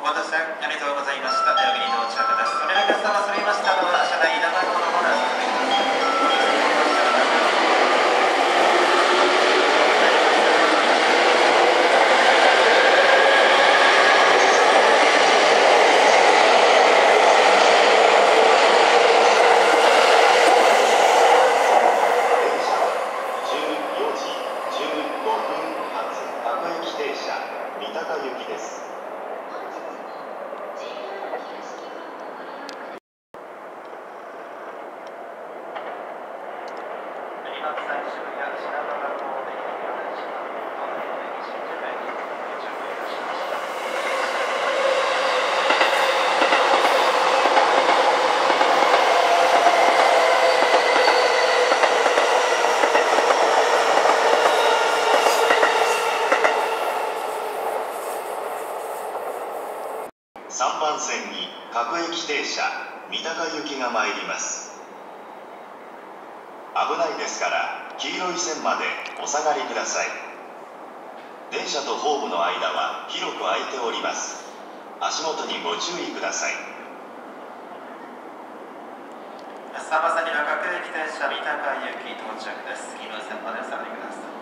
お待たせありがとうございました。代々木に到着です。お願いが済まされましたのは車内生のものです。 3番線に各駅停車三鷹行きが参ります。危ないですから黄色い線までお下がりください。電車とホームの間は広く空いております。足元にご注意ください。 さあまさには各駅停車三鷹行き到着です。黄色い線までお下がりください。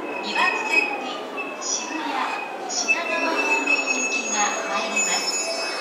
2番線に渋谷品川方面行きが参ります。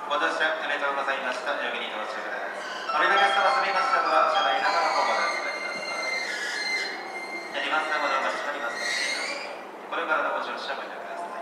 ご乗車ありがとうございました。代々木に到着です。お降りのゲストの住みましたは車内中の方までお伝えください。2番線までお待ちしております。これからのご乗車ご了承ください。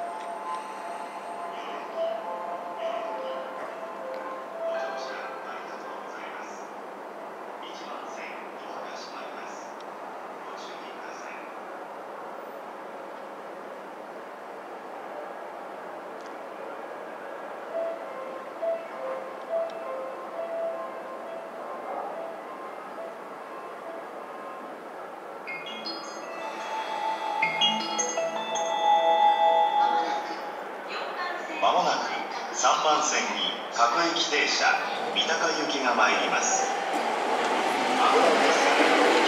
まもなく3番線に各駅停車三鷹行きが参ります。危ないです。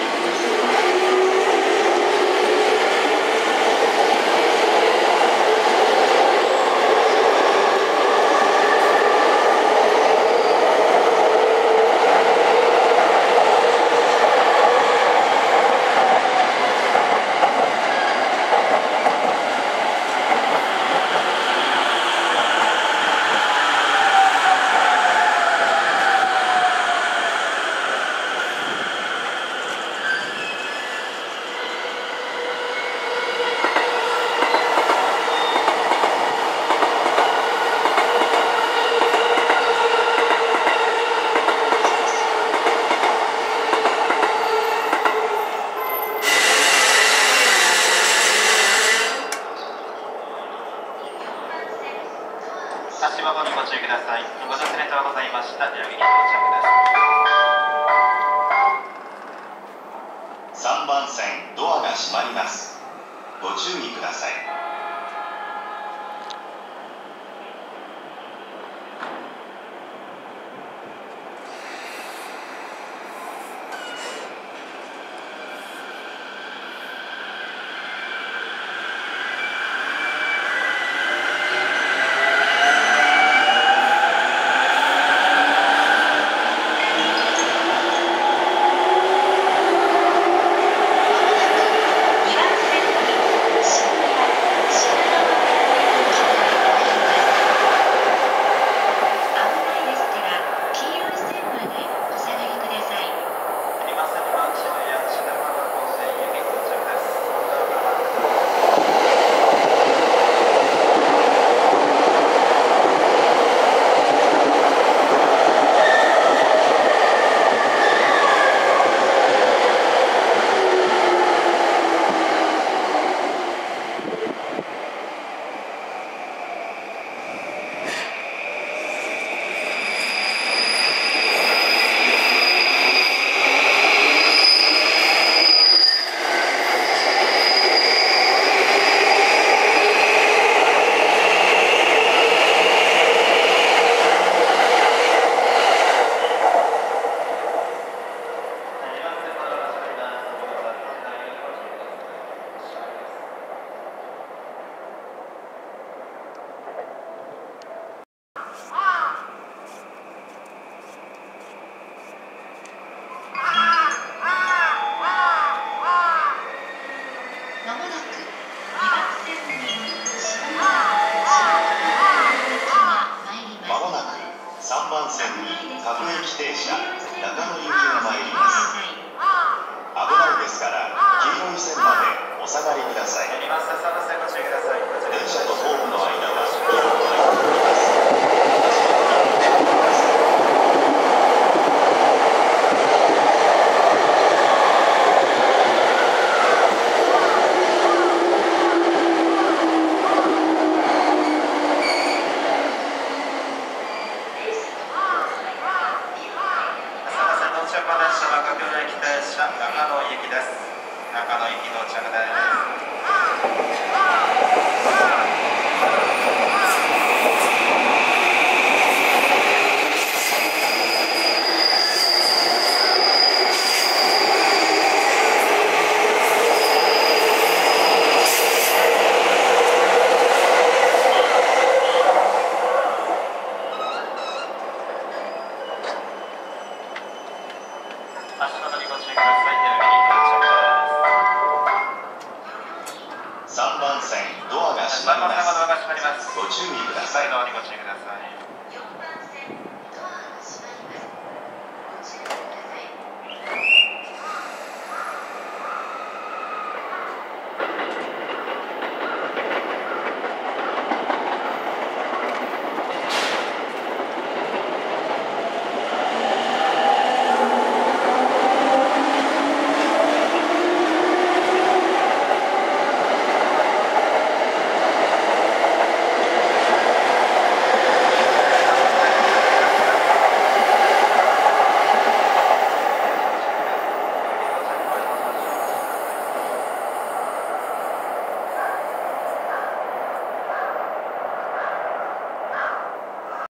足元にご注意ください。ご乗車ありがとうございました。代々木に到着です。3番線ドアが閉まります。ご注意ください。